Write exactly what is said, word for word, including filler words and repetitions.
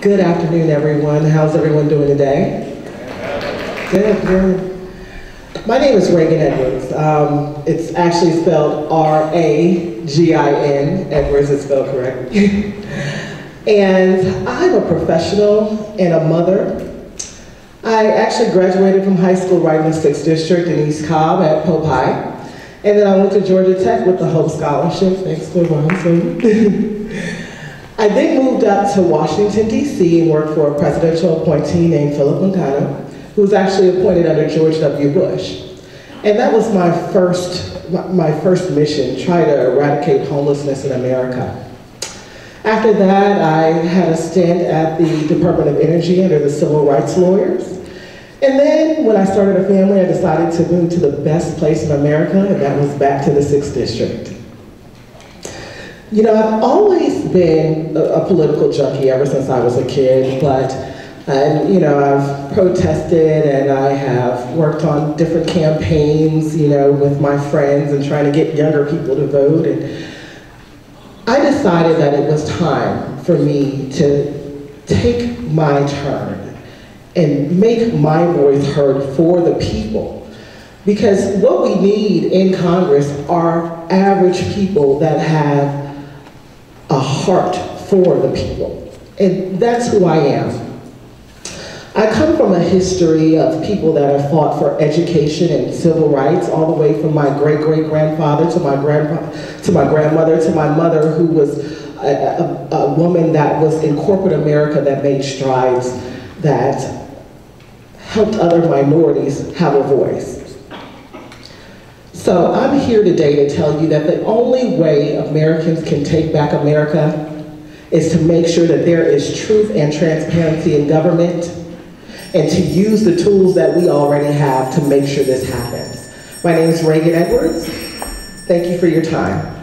Good afternoon, everyone. How's everyone doing today? Good, good. My name is Ragin Edwards. Um, it's actually spelled R A G I N. Edwards is spelled correct. And I'm a professional and a mother. I actually graduated from high school right in the sixth District in East Cobb at Pope High. And then I went to Georgia Tech with the Hope Scholarship, thanks to Ron Slotin. I then moved up to Washington, D C and worked for a presidential appointee named Philip Mongano, who was actually appointed under George W. Bush. And that was my first, my first mission, try to eradicate homelessness in America. After that, I had a stint at the Department of Energy under the civil rights lawyers. And then when I started a family, I decided to move to the best place in America, and that was back to the sixth District. You know, I've always been a, a political junkie ever since I was a kid, but, uh, you know, I've protested and I have worked on different campaigns, you know, with my friends and trying to get younger people to vote. And I decided that it was time for me to take my turn and make my voice heard for the people. Because what we need in Congress are average people that have a heart for the people. And that's who I am. I come from a history of people that have fought for education and civil rights, all the way from my great-great-grandfather to my grandpa, to my grandmother, to my mother, who was a, a, a woman that was in corporate America that made strides that helped other minorities have a voice. So I'm here today to tell you that the only way Americans can take back America is to make sure that there is truth and transparency in government and to use the tools that we already have to make sure this happens. My name is Ragin Edwards. Thank you for your time.